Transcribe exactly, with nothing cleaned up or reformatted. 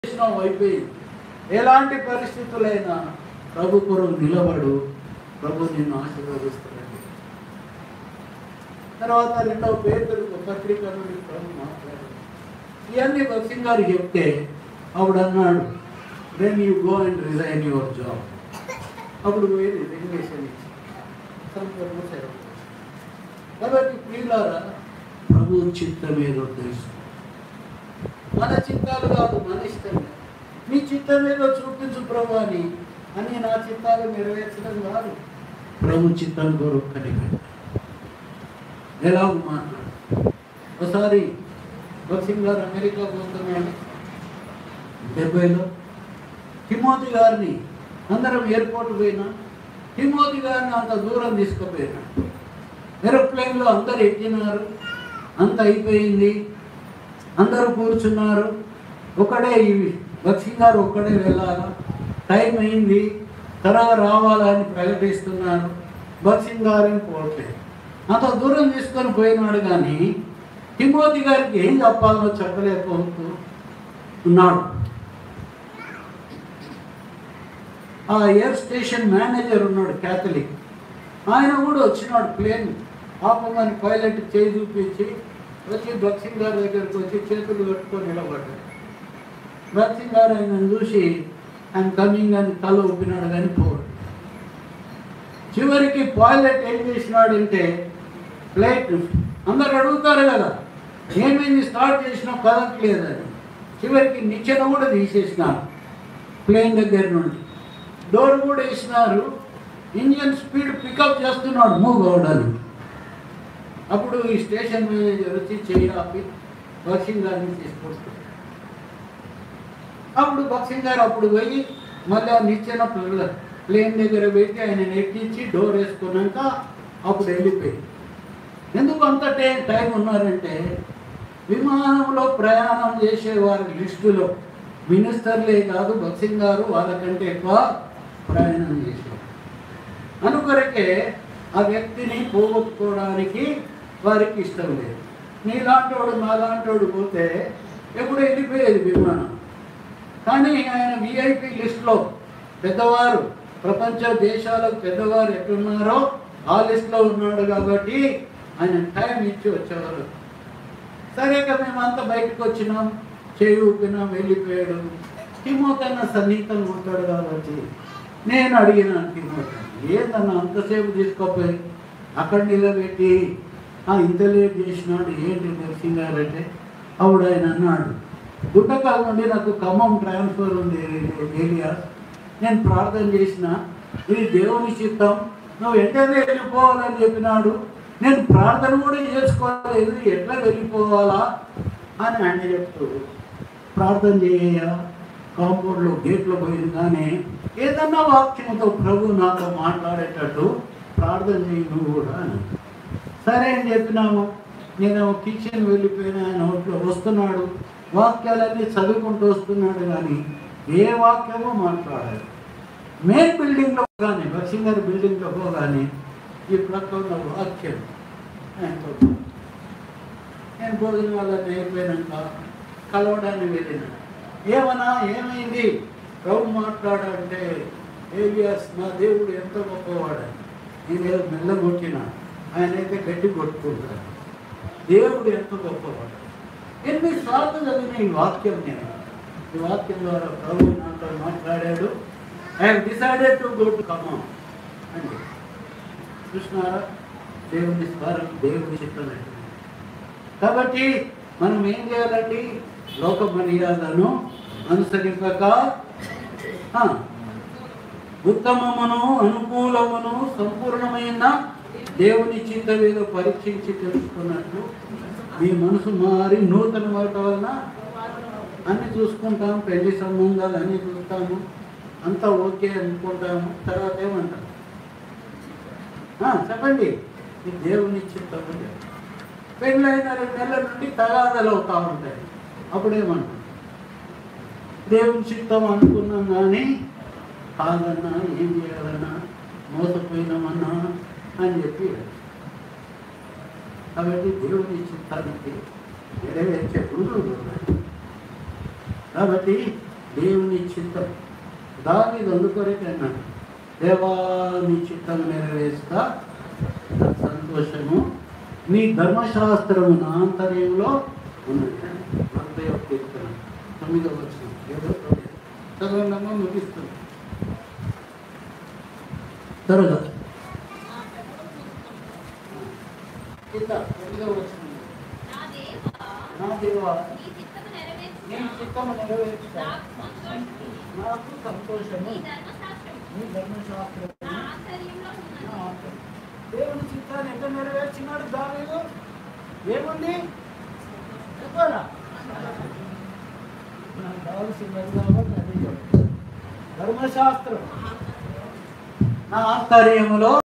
అయిపోయింది. ఎలాంటి పరిస్థితులైనా ప్రభు కొరకు నిలబడు, ప్రభు నిన్ను ఆశీర్వదిస్తాడండి. తర్వాత రెండవ పేతురు పత్రిక నుండి ప్రభు మాట్లాడారు. ఇవన్నీ భక్సింగ్ గారు చెప్తే అప్పుడు అన్నాడు, then you go and resign your job. అప్పుడు పోయి రిజిగ్నేషన్ ఇచ్చి సంపూర్ణ సేవ. కాబట్టి ప్రియులారా, ప్రభు చిత్తం ఏదో తెలుసు. మన చిత్తాలు కాదు, మన ఇష్టమే. నీ చిత్తం ఏదో చూపించు ప్రభు అని అని నా చిత్తాలు నెరవేర్చడం కాదు, ప్రభు చిత్తం కోరుకని ఎలా మాట్లాడు. ఒకసారి భక్సింగ్ గారు అమెరికా పోతున్నాడు డెబ్బైలో. తిమోతి గారిని అందరం ఎయిర్పోర్ట్ పోయినా, తిమోతి గారిని అంత దూరం తీసుకుపోయినా. ఏరోప్లేన్లో అందరు ఎక్కినారు, అంత అయిపోయింది, అందరూ కూర్చున్నారు. ఒకడే భక్సింగ్ గారు ఒక్కడే వెళ్ళాలా, టైం అయింది, త్వరగా రావాలని ప్రకటిస్తున్నారు. భక్సింగ్ గారిని పోవట్లేదు. అంత దూరం తీసుకొని పోయినాడు, కానీ తిమోతి గారికి ఏం చెప్పాలో చెప్పలేకపోతూ ఉన్నాడు. ఆ ఎయిర్ స్టేషన్ మేనేజర్ ఉన్నాడు క్యాథలిక్, ఆయన కూడా వచ్చినాడు. ప్లేన్ ఆపమని పైలట్ చేయి చూపించి వచ్చి భక్సింగ్ గారి దగ్గరికి వచ్చి చేతులు కట్టుకొని నిలబడ్డాడు. భక్సింగ్ గారు ఆయన చూసి ఆయన కమింగ్ అని తల ఊపినాడు, కానీ పోడు. చివరికి పైలట్ ఏం చేసినాడంటే, ఫ్లైట్ అందరు అడుగుతారు కదా, ఏమైంది స్టార్ట్ చేసినా కదట్లేదని. చివరికి నిచ్చెన కూడా తీసేసినారు ప్లేన్ దగ్గర నుండి, డోర్ కూడా వేసినారు. ఇంజన్ స్పీడ్ పికప్ చేస్తున్నాడు మూవ్ అవడానికి. అప్పుడు ఈ స్టేషన్ మేనేజర్ వచ్చి చెయ్యి ఆపి భక్సింగ్ గారిని తీసుకొస్తాడు. అప్పుడు భక్సింగ్ గారు అప్పుడు పోయి మళ్ళీ ఆ నిచ్చెన ప్లేన్ దగ్గర పెట్టి ఆయన ఎక్కించి డోర్ వేసుకున్నాక అప్పుడు వెళ్ళిపోయి. ఎందుకు అంత టైం టైం ఉన్నారంటే, విమానంలో ప్రయాణం చేసే వారి లిస్టులో మినిస్టర్లే కాదు, భక్సింగ్ గారు వాళ్ళకంటే ఎక్కువ ప్రయాణం చేశారు. అనుకొరకే ఆ వ్యక్తిని పోగొట్టుకోవడానికి వారికి ఇష్టం లేదు. నీలాంటోడు నాలాంటోడు పోతే ఎప్పుడు వెళ్ళిపోయేది విమానం. కానీ ఆయన విఐపి లిస్టులో పెద్దవారు, ప్రపంచ దేశాలకు పెద్దవారు ఎట్లున్నారో ఆ లిస్టులో ఉన్నాడు. కాబట్టి ఆయన టైం ఇచ్చి వచ్చేవారు. సరేగా మేమంతా బయటకు వచ్చినాం, చేయి ఊపినాం, వెళ్ళిపోయాడు. తిమోతన్న సన్నిహితంగా ఉంటాడు కాబట్టి నేను అడిగినాను తిమోతి, ఏందన్నా అంతసేపు తీసుకోపోయి అక్కడ నిలబెట్టి ఇంత లేట్ చేసినాడు ఏంటి భక్సింగ్ గారు అంటే, అప్పుడు ఆయన అన్నాడు, గుంటకాల నుండి నాకు ఖమ్మం ట్రాన్స్ఫర్ ఉంది ఏరియా, నేను ప్రార్థన చేసిన, ఇది దేవుని చిత్తం, నువ్వు వెంటనే వెళ్ళిపోవాలని చెప్పినాడు. నేను ప్రార్థన కూడా చేసుకోలేదు, ఎట్లా వెళ్ళిపోవాలా అని ఆయన చెప్తూ ప్రార్థన చేయ కాంపౌండ్లో గేట్లో పోయింది. కానీ ఏదన్నా వాక్యంతో ప్రభు నాతో మాట్లాడేటట్టు ప్రార్థన చేయి నువ్వు కూడా అని. సరే అని చెప్పినాము. నేను కిచెన్ వెళ్ళిపోయినా, ఆయన ఒంట్లో వస్తున్నాడు, వాక్యాలన్నీ చదువుకుంటూ వస్తున్నాడు, కానీ ఏ వాక్యమో మాట్లాడాలి. మెయిన్ బిల్డింగ్లో కానీ భక్సింగ్ గారి బిల్డింగ్లో పోగానే ఈ ప్రక్క ఉన్న వాక్యం ఆయనతో నేను భోజనం వాళ్ళని అయిపోయినాక కలవడానికి వెళ్ళిన. ఏమన్నా ఏమైంది ప్రభు మాట్లాడంటే, ఏలియాస్ నా దేవుడు ఎంత గొప్పవాడని. నేనేదో మెల్లగొట్టిన, ఆయన అయితే గట్టి కొట్టుకుంటాడు. దేవుడు ఎంత గొప్పవాడు. ఎన్నిసార్లు చదివిన ఈ వాక్యం నేను. ఈ వాక్యం ద్వారా ప్రభు నాతో మాట్లాడాడు. I have decided to go to Khammam అని చూసినారా. దేవుని స్వరం, దేవుని చిత్తం. కాబట్టి మనం ఏం చేయాలండి, లోక మర్యాదను అనుసరింపక ఉత్తమమును అనుకూలమును సంపూర్ణమైన దేవుని చిత్తం ఏదో పరీక్షించి తెలుసుకున్నట్లు మీ మనసు మారి నూతన వాటి వలన అన్నీ చూసుకుంటాము, పెళ్లి సంబంధాలు అన్నీ చూస్తాము, అంతా ఓకే అనుకుంటాము. తర్వాత ఏమంటాం, చెప్పండి ఈ దేవుని చిత్తం. పెళ్ళైన రెండు నెలల నుండి తగాదాలు అవుతూ ఉంటాయి. అప్పుడేమంటాం, దేవుని చిత్తం అనుకున్నాం కానీ కాదన్నా, ఏం చేయాలన్నా, మోసపోయినామన్నా అని చెప్పి. కాబట్టి దేవుని చిత్తానికి నెరవేర్చే గురువులు ఉన్నాయి. కాబట్టి దేవుని చిత్తం. దావీదు అందుకొరకే అన్నాడు, దేవా నీ చిత్తం నెరవేర్చుతా నాకు సంతోషము, నీ ధర్మశాస్త్రము నా ఆంతర్యంలో ఉన్నది. నలభై ఒక కీర్తన తొమ్మిదవ వచనం. ఏదో చదవండమ్మా, ముగిస్తుంది త్వరగా. కింద తొమ్మిదవ వచనం, నా దేవా నీ చిత్తము నెరవేర్చుతా నాకు సంతోషము, నీ ధర్మశాస్త్రము నా ఆంతర్యంలో. దేవుని చిత్తాన్ని ఎంత నెరవేర్చినాడు దావీదు? ఏముంది చెప్పాలా? నాకు కావాల్సింది కాబట్టి అదే చెప్తాను. ధర్మశాస్త్రం నా ఆంతర్యములో